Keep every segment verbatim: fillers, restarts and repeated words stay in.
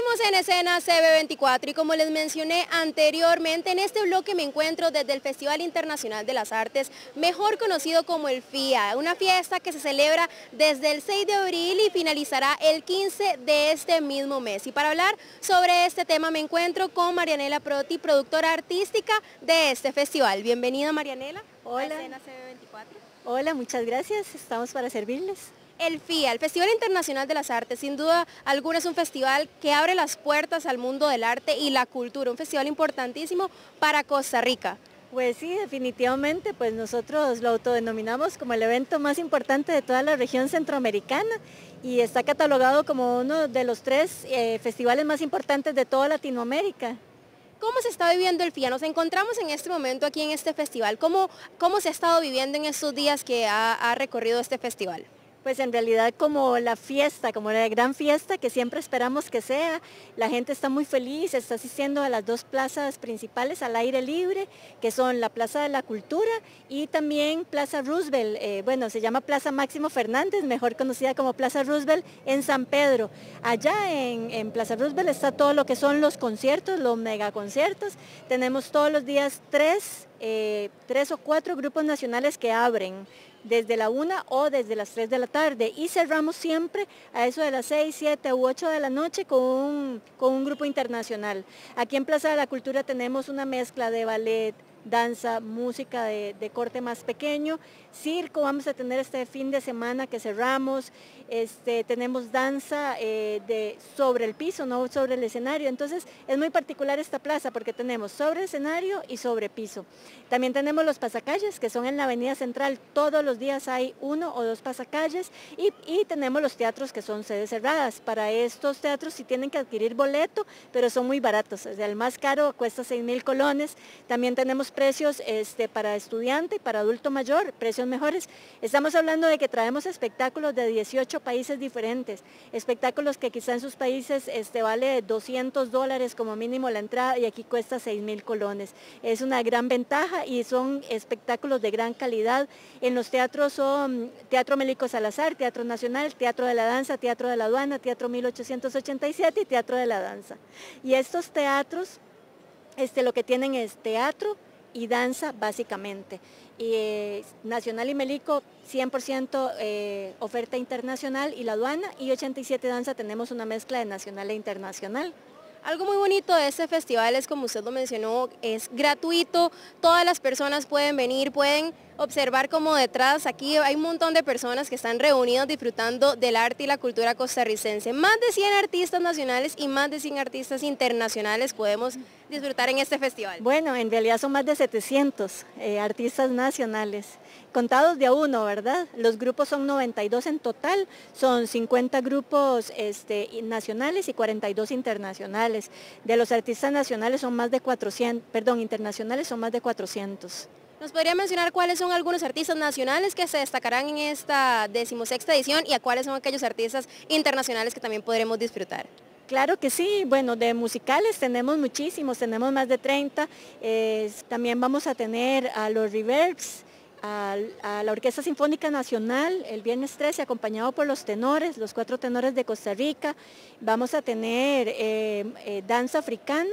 Seguimos en escena C B veinticuatro y como les mencioné anteriormente, en este bloque me encuentro desde el Festival Internacional de las Artes, mejor conocido como el F I A, una fiesta que se celebra desde el seis de abril y finalizará el quince de este mismo mes. Y para hablar sobre este tema me encuentro con Marianela Proti, productora artística de este festival. Bienvenida, Marianela. Hola. A escena C B veinticuatro. Hola, muchas gracias, estamos para servirles. El F I A, el Festival Internacional de las Artes, sin duda alguna es un festival que abre las puertas al mundo del arte y la cultura, un festival importantísimo para Costa Rica. Pues sí, definitivamente, pues nosotros lo autodenominamos como el evento más importante de toda la región centroamericana y está catalogado como uno de los tres eh, festivales más importantes de toda Latinoamérica. ¿Cómo se está viviendo el F I A? Nos encontramos en este momento aquí en este festival. ¿Cómo, cómo se ha estado viviendo en estos días que ha, ha recorrido este festival? Pues en realidad como la fiesta, como la gran fiesta que siempre esperamos que sea, la gente está muy feliz, está asistiendo a las dos plazas principales al aire libre, que son la Plaza de la Cultura y también Plaza Roosevelt, eh, bueno, se llama Plaza Máximo Fernández, mejor conocida como Plaza Roosevelt en San Pedro. Allá en, en Plaza Roosevelt está todo lo que son los conciertos, los megaconciertos, tenemos todos los días tres, eh, tres o cuatro grupos nacionales que abren, desde la una o desde las tres de la tarde y cerramos siempre a eso de las seis, siete u ocho de la noche con un, con un grupo internacional. Aquí en Plaza de la Cultura tenemos una mezcla de ballet, danza, música de, de corte más pequeño, circo, vamos a tener este fin de semana que cerramos, este, tenemos danza eh, de, sobre el piso, no sobre el escenario, entonces es muy particular esta plaza porque tenemos sobre escenario y sobre piso. También tenemos los pasacalles que son en la avenida central, todos los días hay uno o dos pasacalles y, y tenemos los teatros que son sedes cerradas. Para estos teatros sí tienen que adquirir boleto, pero son muy baratos, o sea, el más caro cuesta seis mil colones, también tenemos precios este, para estudiante y para adulto mayor, precios mejores. Estamos hablando de que traemos espectáculos de dieciocho países diferentes, espectáculos que quizá en sus países este, vale doscientos dólares como mínimo la entrada y aquí cuesta seis mil colones. Es una gran ventaja y son espectáculos de gran calidad. En los teatros son Teatro Mélico Salazar, Teatro Nacional, Teatro de la Danza, Teatro de la Aduana, Teatro mil ochocientos ochenta y siete y Teatro de la Danza. Y estos teatros este, lo que tienen es teatro y danza básicamente. Y, eh, Nacional y Mélico cien por ciento eh, oferta internacional y la aduana y ochenta y siete danza tenemos una mezcla de nacional e internacional. Algo muy bonito de este festival es, como usted lo mencionó, es gratuito, todas las personas pueden venir, pueden observar como detrás aquí hay un montón de personas que están reunidas disfrutando del arte y la cultura costarricense. Más de cien artistas nacionales y más de cien artistas internacionales podemos disfrutar en este festival. Bueno, en realidad son más de setecientos eh, artistas nacionales, contados de a uno, ¿verdad? Los grupos son noventa y dos en total, son cincuenta grupos este, nacionales y cuarenta y dos internacionales. De los artistas nacionales son más de cuatrocientos, perdón, internacionales son más de cuatrocientos. ¿Nos podría mencionar cuáles son algunos artistas nacionales que se destacarán en esta decimosexta edición y a cuáles son aquellos artistas internacionales que también podremos disfrutar? Claro que sí, bueno, de musicales tenemos muchísimos, tenemos más de treinta, eh, también vamos a tener a los Reverbs, a, a la Orquesta Sinfónica Nacional el viernes trece acompañado por los tenores, los cuatro tenores de Costa Rica, vamos a tener eh, eh, danza africana,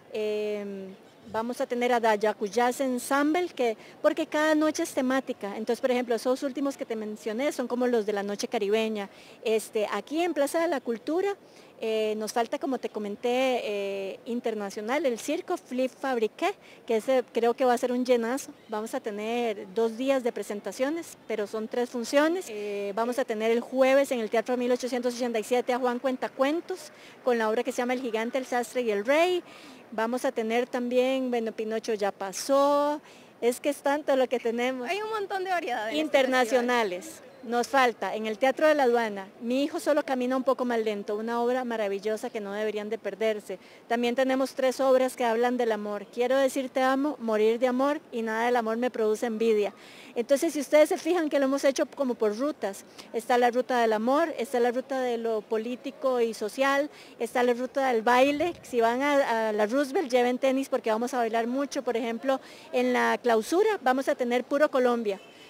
eh, vamos a tener a Dayaku Jazz Ensemble, que, porque cada noche es temática. Entonces, por ejemplo, esos últimos que te mencioné son como los de la noche caribeña. Este, aquí en Plaza de la Cultura eh, nos falta, como te comenté, eh, internacional, el circo Flip Fabriqué, que ese creo que va a ser un llenazo. Vamos a tener dos días de presentaciones, pero son tres funciones. Eh, vamos a tener el jueves en el Teatro mil ochocientos ochenta y siete a Juan Cuentacuentos, con la obra que se llama El Gigante, el Sastre y el Rey. Vamos a tener también, bueno, Pinocho ya pasó, es que es tanto lo que tenemos. Hay un montón de variedades. Internacionales. Nos falta en el Teatro de la Aduana, Mi hijo solo camina un poco más lento, una obra maravillosa que no deberían de perderse. También tenemos tres obras que hablan del amor. Quiero decir te amo, morir de amor y nada del amor me produce envidia. Entonces, si ustedes se fijan que lo hemos hecho como por rutas, está la ruta del amor, está la ruta de lo político y social, está la ruta del baile. Si van a, a la Roosevelt, lleven tenis porque vamos a bailar mucho. Por ejemplo, en la clausura vamos a tener Puro Colombia.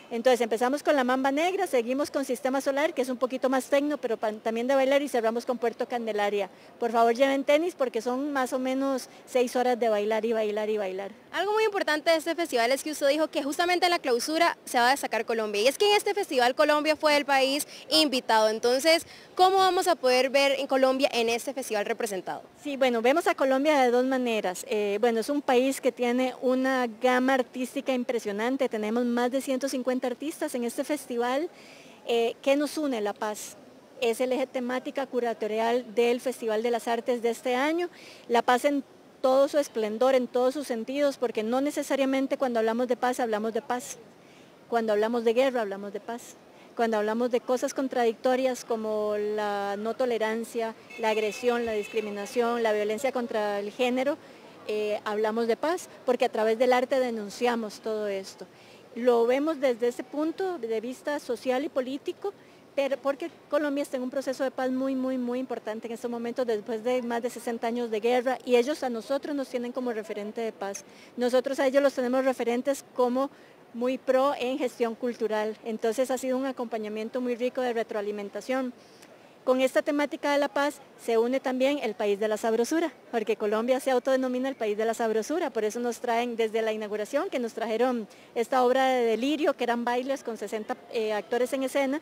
Entonces empezamos con la Mamba Negra, seguimos con Sistema Solar, que es un poquito más tecno, pero también de bailar, y cerramos con Puerto Candelaria. Por favor lleven tenis porque son más o menos seis horas de bailar y bailar y bailar. Algo muy importante de este festival es que usted dijo que justamente en la clausura se va a destacar Colombia, y es que en este festival Colombia fue el país invitado. Entonces, ¿cómo vamos a poder ver en Colombia en este festival representado? Sí, bueno, vemos a Colombia de dos maneras. Eh, bueno, es un país que tiene una gama artística impresionante, tenemos más de ciento cincuenta artistas en este festival. Eh, ¿Qué nos une? La paz. Es el eje temática curatorial del Festival de las Artes de este año. La paz en todo su esplendor, en todos sus sentidos, porque no necesariamente cuando hablamos de paz hablamos de paz. Cuando hablamos de guerra hablamos de paz. Cuando hablamos de cosas contradictorias como la no tolerancia, la agresión, la discriminación, la violencia contra el género, eh, hablamos de paz, porque a través del arte denunciamos todo esto. Lo vemos desde ese punto de vista social y político, pero porque Colombia está en un proceso de paz muy, muy, muy importante en este momento, después de más de sesenta años de guerra, y ellos a nosotros nos tienen como referente de paz. Nosotros a ellos los tenemos referentes como muy pro en gestión cultural. Entonces ha sido un acompañamiento muy rico de retroalimentación. Con esta temática de la paz se une también el país de la sabrosura, porque Colombia se autodenomina el país de la sabrosura, por eso nos traen desde la inauguración, que nos trajeron esta obra de Delirio, que eran bailes con sesenta eh, actores en escena,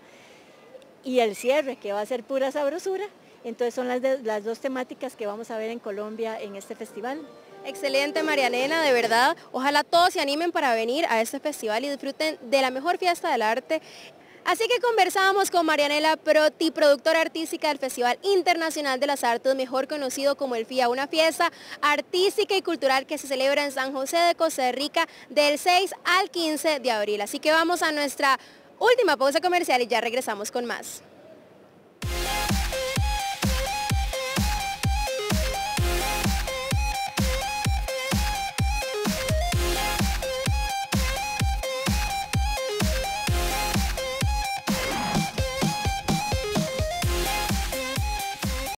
y el cierre, que va a ser pura sabrosura. Entonces son las, de, las dos temáticas que vamos a ver en Colombia en este festival. Excelente, María Elena, de verdad. Ojalá todos se animen para venir a este festival y disfruten de la mejor fiesta del arte. Así que conversamos con Marianela Proti, productora artística del Festival Internacional de las Artes, mejor conocido como el FIA, una fiesta artística y cultural que se celebra en San José de Costa Rica del seis al quince de abril. Así que vamos a nuestra última pausa comercial y ya regresamos con más.